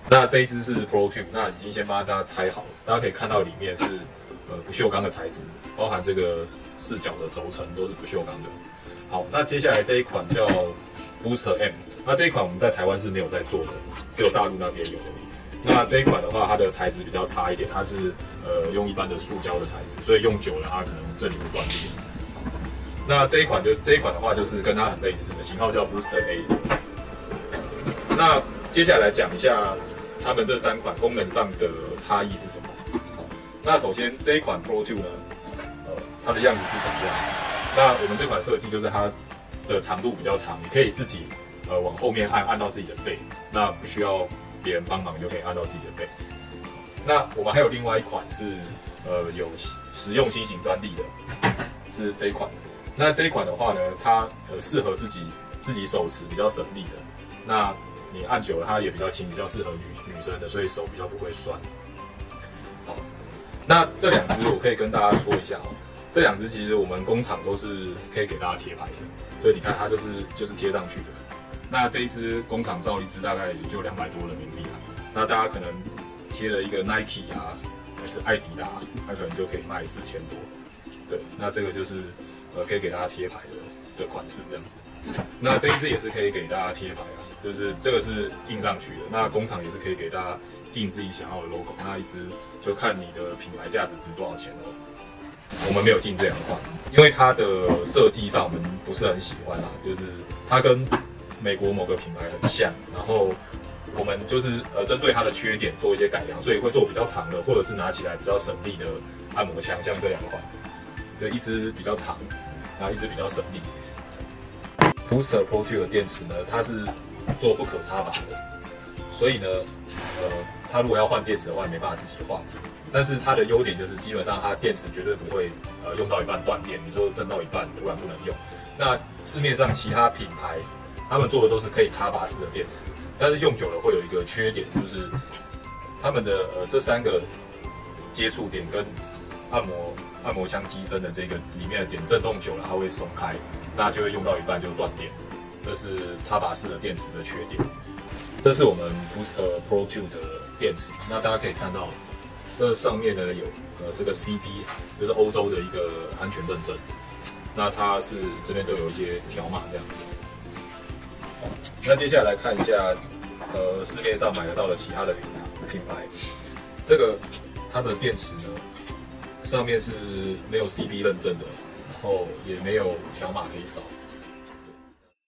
那这一支是 ProTube， 那已经先帮大家拆好了，大家可以看到里面是不锈钢的材质，包含这个4角的轴承都是不锈钢的。好，那接下来这一款叫 Booster M， 那这一款我们在台湾是没有在做的，只有大陆那边有而已。那这一款的话，它的材质比较差一点，它是用一般的塑胶的材质，所以用久了它可能这里会断裂。那这一款的话，就是跟它很类似的型号叫 Booster A。那接下来来讲一下它们这3款功能上的差异是什么。好，那首先这一款 ProTube 呢，它的样子是长这样子。那我们这款设计就是它的长度比较长，你可以自己往后面按到自己的背，那不需要别人帮忙就可以按到自己的背。那我们还有另外一款是有实用新型专利的，是这一款。那这一款的话呢，它适合自己手持，比较省力的。那你按久了它也比较轻，比较适合女生的，所以手比较不会酸。好，那这2支我可以跟大家说一下哦。这2支其实我们工厂都是可以给大家贴牌的，所以你看它就是贴上去的。那这一支工厂造一支大概也就200多人民币啊。那大家可能贴了一个 Nike 啊，还是艾迪达，它可能就可以卖4000多。对，那这个就是可以给大家贴牌的款式这样子。那这一支也是可以给大家贴牌啊，就是这个是印上去的。那工厂也是可以给大家印自己想要的 logo， 那一支就看你的品牌价值值多少钱哦。我们没有进这2款，因为它的设计上我们不是很喜欢啦，就是它跟美国某个品牌很像，然后我们就是针对它的缺点做一些改良，所以会做比较长的，或者是拿起来比较省力的按摩枪，像这2款，就一支比较长，然后一支比较省力。Booster ProTube 的电池呢，它是做不可插拔的，所以呢，它如果要换电池的话，没办法自己换。但是它的优点就是基本上它电池绝对不会用到一半断电，你说蒸到一半突然不能用。那市面上其他品牌他们做的都是可以插拔式的电池，但是用久了会有一个缺点，就是他们的这3个接触点跟按摩枪机身的这个里面的点震动久了它会松开，那就会用到一半就断电，这是插拔式的电池的缺点。这是我们 Booster ProTube 的电池，那大家可以看到。这上面呢有这个 CB， 就是欧洲的一个安全认证。那它是这边都有一些条码这样子。那接下来看一下市面上买得到的其他的品牌。这个它的电池呢上面是没有 CB 认证的，然后也没有条码可以扫。